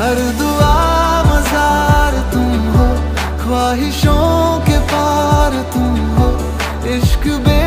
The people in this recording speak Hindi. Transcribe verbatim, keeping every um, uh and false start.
हर दुआ मजार तुम हो, ख्वाहिशों के पार तुम हो, इश्क बे